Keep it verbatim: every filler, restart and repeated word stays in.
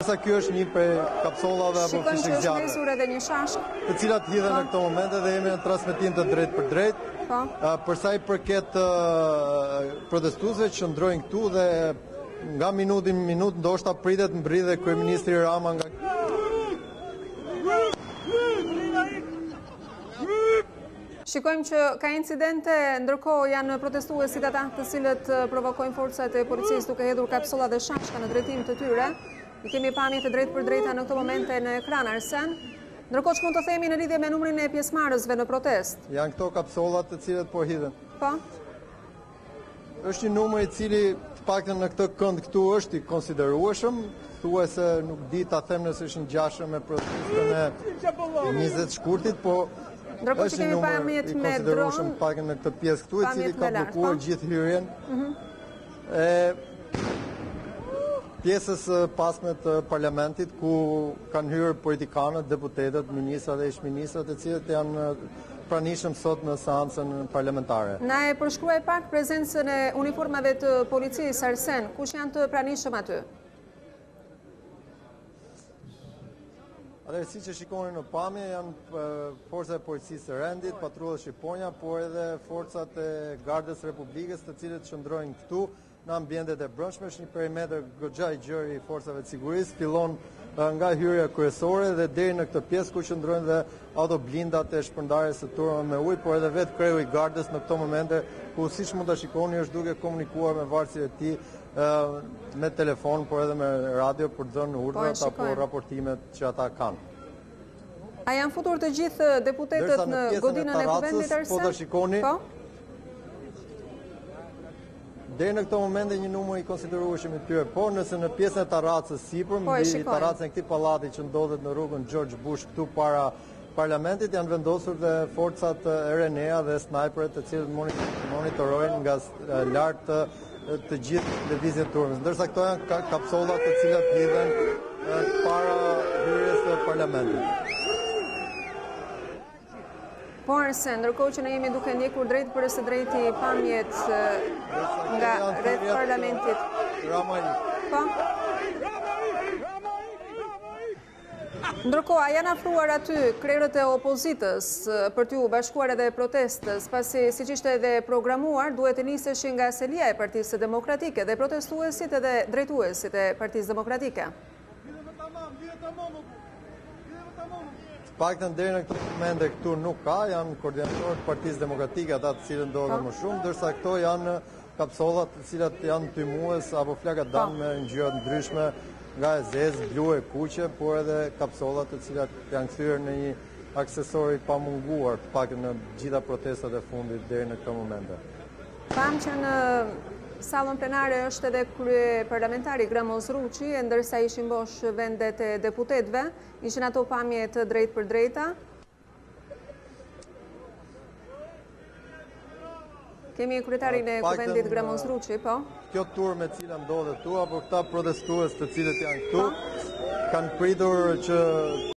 Ndërsa kjo është një prej kapsollave apo Shikojmë që fishek është zjarre, nisur edhe një shashk. të cilat hidhen në këto momente dhe jemi në transmetim të drejt për drejt. Po. Për sa i përket protestuesve që ndrojnë këtu dhe nga minuti në minutë ndoshta pritet mbridhe kryeministri Rama nga Shikojmë që ka incidente, ndërkohë janë protestuesit ata të cilët provokojnë forcat e policisë duke hedhur kapsolla dhe shashka në drejtim të tyre. I kemi pamje të drejt për drejta në këto momente në ekran, Arsen. Ndërkohë që mund të themi në lidhje me numrin e pjesëmarrësve në protest. Janë këto kapsollat të cilët po hidhen. Po. Është një numër i cili të paktën në këtë kënd këtu është i konsiderueshëm. Thuajse nuk di ta them nëse është ngjashëm me protestën e njëzet shkurtit, po ndërkohë që kemi pamjet me dron, pak në këtë pjesë këtu, i cili ka blokuar gjithë hyrjen e pjesës pasme të parlamentit, ku kanë hyrë politikanët, deputetët, ministrat dhe ish-ministrat, e cilët janë pranishëm sot në seancën parlamentare. Na e përshkruaj pak prezencën e uniformave të policisë, Arsen, kush janë të pranishëm aty? Atëherë, si që shikoni në pamje, janë forcat e policisë së rendit, patrullët Shqiponja, por edhe forcat e Gardës Republikës, të cilët qëndrojnë këtu në ambientet e brendshme. Është një perimetër goxha i gjerë i forcave të sigurisë, fillon nga hyrja kryesore dhe deri në këtë pjesë ku qëndrojnë dhe autoblindat e shpërndarjes së turmave me ujë, por edhe vetë kreu i Gardës në këto momente, ku siç mund ta shikoni është duke komunikuar me varësit e tij me telefon, por edhe me radio për të dhënë urdhrat apo raportimet që ata kanë. A janë futur të gjithë deputetët në godinën e kuvendit, Arsen? Po të shikoni, po? deri në këto momente një numër i konsiderueshëm i tyre, po nëse në pjesën e terracës sipër, mbi terracën e këtij pallati që ndodhet në rrugën George Bush këtu para parlamentit, janë vendosur dhe forcat e R N A dhe snajperët, të cilët monitorojnë nga lart të gjithë lëvizjen e turmës, ndërsa këto janë kapsollat të cilat hidhen para hyrjes së parlamentit. Po, Arsen, ndërkohë që ne jemi duke ndjekur drejt për së drejti pamjet nga rreth parlamentit. Po? Ndërkohë, a janë afruar aty krerët e opozitës për t'u bashkuar edhe protestës, pasi siç ishte edhe programuar, duhet të niseshin nga selia e Partisë Demokratike dhe protestuesit edhe drejtuesit e Partisë Demokratike? Paktën deri në këtë momente këtu nuk ka, janë koordinatorët Partisë Demokratike, ata të cilët ndodhen më shumë, ndërsa këto janë kapsollat të cilat janë tymues apo flaka dam me ngjyra të ndryshme, nga e zezë, blu e kuqe, por edhe kapsollat të cilat janë kthyer në një aksesor i pamunguar, të paktën në gjitha protestat e fundit deri në këtë momente. Pam që në sallën plenare është edhe krye parlamentari Gramoz Ruçi, ndërsa ishin bosh vendet e deputetëve, ishin ato pamje të drejt për drejta. Kemi kryetarin e kuvendit Gramoz Ruçi, po? Kjo turmë e cila ndodhet këtu, apo këta protestues të cilët janë këtu, kanë pritur që